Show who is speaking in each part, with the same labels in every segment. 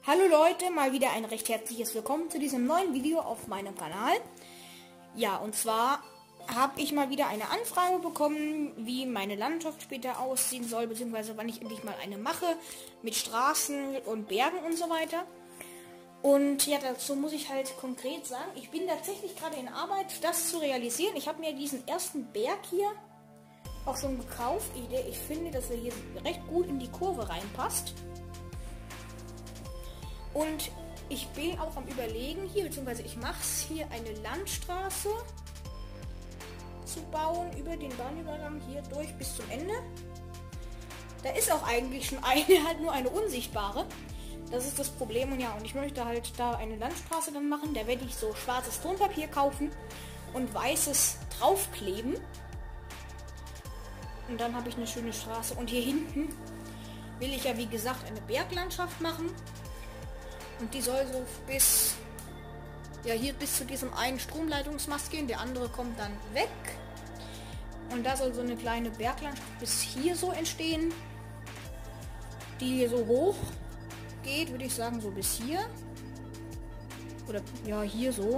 Speaker 1: Hallo Leute, mal wieder ein recht herzliches Willkommen zu diesem neuen Video auf meinem Kanal. Ja, und zwar habe ich mal wieder eine Anfrage bekommen, wie meine Landschaft später aussehen soll, beziehungsweise wann ich endlich mal eine mache, mit Straßen und Bergen und so weiter. Und ja, dazu muss ich halt konkret sagen, ich bin tatsächlich gerade in Arbeit, das zu realisieren. Ich habe mir diesen ersten Berg hier auch schon gekauft. Ich finde, dass er hier recht gut in die Kurve reinpasst. Und ich bin auch am Überlegen hier, beziehungsweise ich mache es hier, eine Landstraße zu bauen über den Bahnübergang hier durch bis zum Ende. Da ist auch eigentlich schon eine, halt nur eine unsichtbare. Das ist das Problem. Und ja, und ich möchte halt da eine Landstraße dann machen. Da werde ich so schwarzes Tonpapier kaufen und weißes draufkleben. Und dann habe ich eine schöne Straße. Und hier hinten will ich ja, wie gesagt, eine Berglandschaft machen. Und die soll so bis, ja, hier bis zu diesem einen Stromleitungsmast gehen. Der andere kommt dann weg. Und da soll so eine kleine Berglandschaft bis hier so entstehen. Die hier so hoch geht, würde ich sagen, so bis hier. Oder ja, hier so.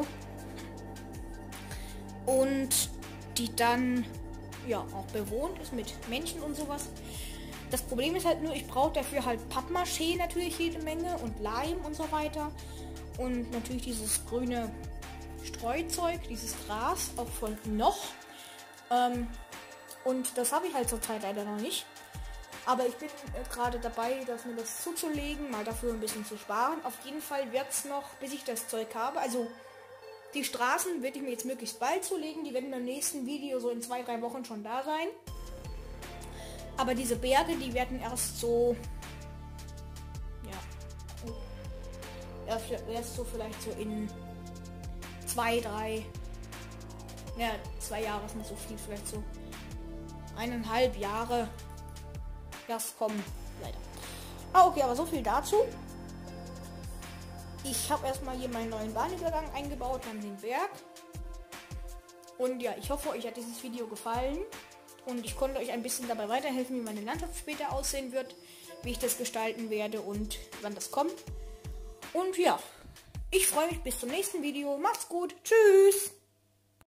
Speaker 1: Und die dann ja auch bewohnt ist mit Menschen und sowas. Das Problem ist halt nur, ich brauche dafür halt Pappmaché natürlich jede Menge und Leim und so weiter. Und natürlich dieses grüne Streuzeug, dieses Gras, auch von noch. Und das habe ich halt zurzeit leider noch nicht. Aber ich bin gerade dabei, mir das zuzulegen, mal dafür ein bisschen zu sparen. Auf jeden Fall wird es noch, bis ich das Zeug habe. Also die Straßen werde ich mir jetzt möglichst bald zulegen. Die werden im nächsten Video so in 2-3 Wochen schon da sein. Aber diese Berge, die werden erst so, ja, erst so vielleicht so in 2 Jahre ist nicht so viel, vielleicht so 1,5 Jahre erst kommen, leider. Okay, aber so viel dazu. Ich habe erstmal hier meinen neuen Bahnübergang eingebaut, dann den Berg. Und ja, ich hoffe, euch hat dieses Video gefallen. Und ich konnte euch ein bisschen dabei weiterhelfen, wie meine Landschaft später aussehen wird, wie ich das gestalten werde und wann das kommt. Und ja, ich freue mich bis zum nächsten Video. Macht's gut. Tschüss.